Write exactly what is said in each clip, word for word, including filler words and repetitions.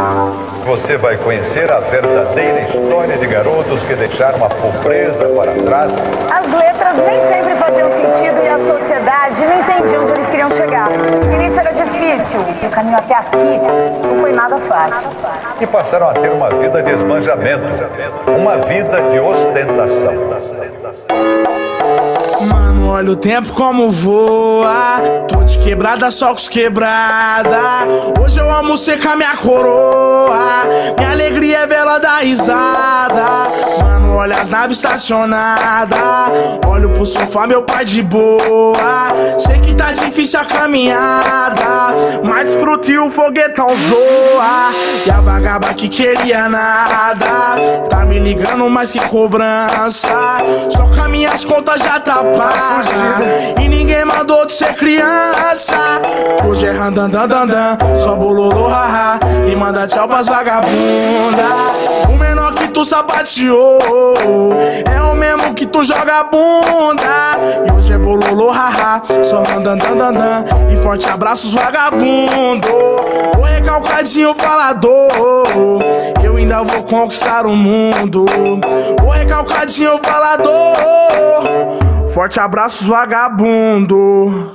Você vai conhecer a verdadeira história de garotos que deixaram a pobreza para trás. As letras nem sempre faziam sentido e a sociedade não entendia onde eles queriam chegar. No início era difícil e o caminho até aqui não foi nada fácil. E passaram a ter uma vida de esbanjamento, uma vida de ostentação. Mano, olha o tempo como voa. Tô de quebrada, só com os quebrada. Hoje eu amo secar minha coroa. Minha alegria é vela da risada. Mano, olha as naves estacionadas. Olho pro sofá, meu pai de boa. Sei que tá difícil a caminhada, mas pro tio o foguetão zoa. E a vagaba que queria nada tá me ligando mais que cobrança. Só que as minhas contas já tá paga e ninguém mandou de ser criança. Hoje é randandandandan, só bololô haha e manda tchau pras vagabunda. O menor que tu sapateou é o mesmo que tu joga bunda. E hoje é bololô haha, só randandandandan e forte abraços vagabundo. O recalcadinho falador, eu ainda vou conquistar o mundo. O recalcadinho falador, forte abraços vagabundo.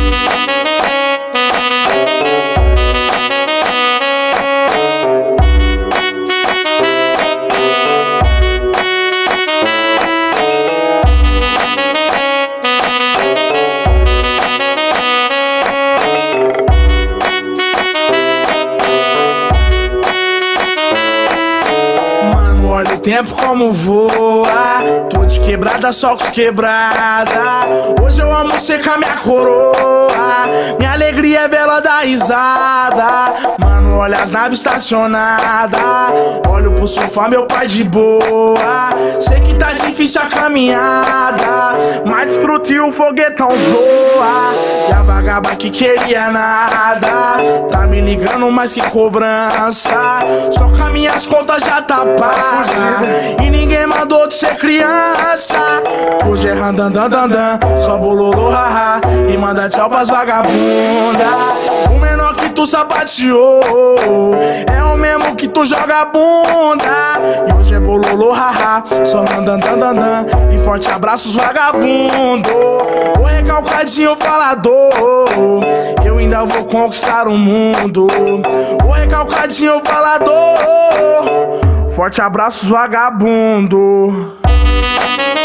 Olha o tempo como voa. Tô de quebrada, só com os quebrada. Hoje eu amo secar minha coroa. Minha alegria é vela da risada. Mano, olha as naves estacionadas. Olho pro sofá, meu pai de boa. Sei que tá difícil a caminhada, mas pro tio o foguetão zoa. E a vagaba que queria nada tá me ligando mais que cobrança. Só que as minhas contas já tá paga e ninguém mandou de ser criança. Hoje é randandandandan, só bololô haha e manda tchau pras vagabunda. O menor que tu sapateou é o mesmo que tu joga bunda. E hoje é bololô haha, só randandandandan e forte abraços vagabundo. O recalcadinho falador, eu ainda vou conquistar o mundo. O recalcadinho falador, forte abraços vagabundo.